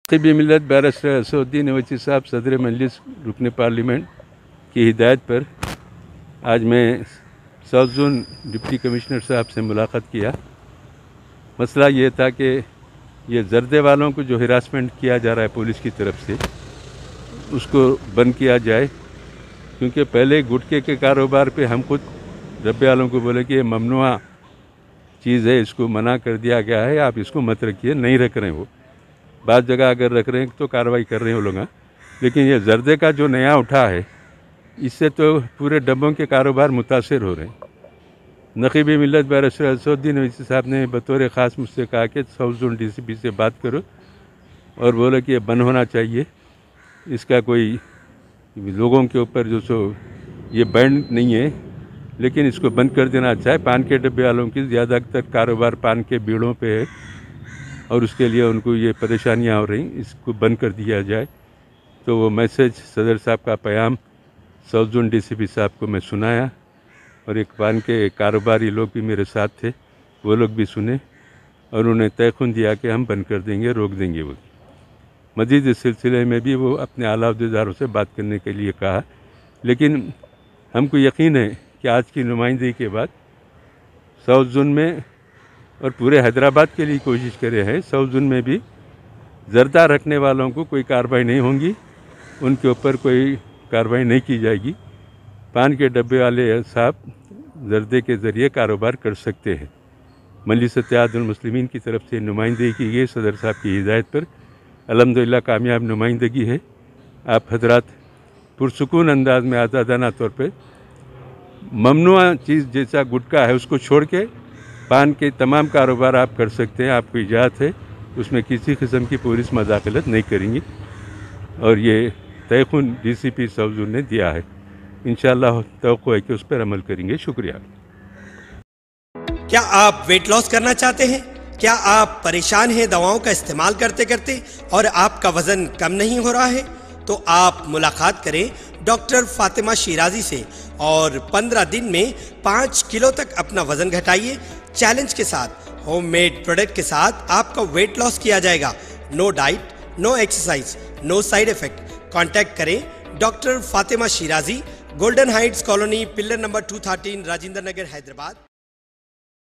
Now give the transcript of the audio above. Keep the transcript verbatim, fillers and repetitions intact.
नक़ीब मिल्लत barrister Asaduddin Owaisi साहब सदर मजलिस रुकन पार्लियामेंट की हिदायत पर आज मैं साउथ जोन डिप्टी कमिश्नर साहब से मुलाकात किया। मसला ये था कि ये जर्दे वालों को जो हिरासमेंट किया जा रहा है पुलिस की तरफ से, उसको बंद किया जाए, क्योंकि पहले गुटखे के कारोबार पे हम खुद डब्बे वालों को बोले कि ये ममनुआ चीज़ है, इसको मना कर दिया गया है, आप इसको मत रखिए, नहीं रख रहे हैं। वो बाद जगह अगर रख रहे हैं तो कार्रवाई कर रहे हैं वो लोग, लेकिन ये जर्दे का जो नया उठा है, इससे तो पूरे डब्बों के कारोबार मुतासर हो रहे हैं। नक़ीब मिल्लत बैरिस्टर असदुद्दीन ओवैसी साहब ने बतौर ख़ास मुझसे कहा कि south zone D C P से बात करो और बोले कि ये बंद होना चाहिए, इसका कोई लोगों के ऊपर जो सो ये बैंड नहीं है, लेकिन इसको बंद कर देना अच्छा है। पान के डब्बे वालों की ज़्यादातर कारोबार पान के बीड़ों पे है और उसके लिए उनको ये परेशानियां हो रही, इसको बंद कर दिया जाए। तो वो मैसेज सदर साहब का पैगाम south zone D C P साहब को मैं सुनाया और एक पान के कारोबारी लोग भी मेरे साथ थे, वो लोग भी सुने और उन्हें तयख़ुन दिया कि हम बंद कर देंगे, रोक देंगे। वो मज़ीद इस सिलसिले में भी वो अपने आला अहदेदारों से बात करने के लिए कहा, लेकिन हमको यकीन है कि आज की नुमाइंदगी के बाद साउथ जोन में और पूरे हैदराबाद के लिए कोशिश करे हैं, साउथ जोन में भी जर्दा रखने वालों को कोई कार्रवाई नहीं होगी, उनके ऊपर कोई कार्रवाई नहीं की जाएगी। पान के डब्बे वाले साहब जर्दे के ज़रिए कारोबार कर सकते हैं। मजलिस इत्तेहादुल मुस्लिमीन की तरफ से नुमाइंदगी की गई सदर साहब की हिदायत पर, अल्हम्दुलिल्लाह कामयाब नुमाइंदगी है। आप हजरात पुरसुकून अंदाज में आज़ादाना तौर पर ममनुआ चीज़ जैसा गुटखा है उसको छोड़ के पान के तमाम कारोबार आप कर सकते हैं, आपको इजाज़त है, उसमें किसी किस्म की पुलिस मदाखलत नहीं करेंगी और ये तयख़ुन D C P south zone ने दिया है। इंशाअल्लाह तवक्को है कि उस पर अमल करेंगे। शुक्रिया। क्या आप वेट लॉस करना चाहते हैं? क्या आप परेशान हैं दवाओं का इस्तेमाल करते करते और आपका वजन कम नहीं हो रहा है? तो आप मुलाकात करें डॉक्टर फातिमा शिराजी से और पंद्रह दिन में पाँच किलो तक अपना वजन घटाइए। चैलेंज के साथ, होममेड प्रोडक्ट के साथ आपका वेट लॉस किया जाएगा। No diet, no exercise, no side effect. Contact करें doctor Fatima Shirazi, golden heights colony, pillar number दो सौ तेरह, राजेंद्र नगर, हैदराबाद।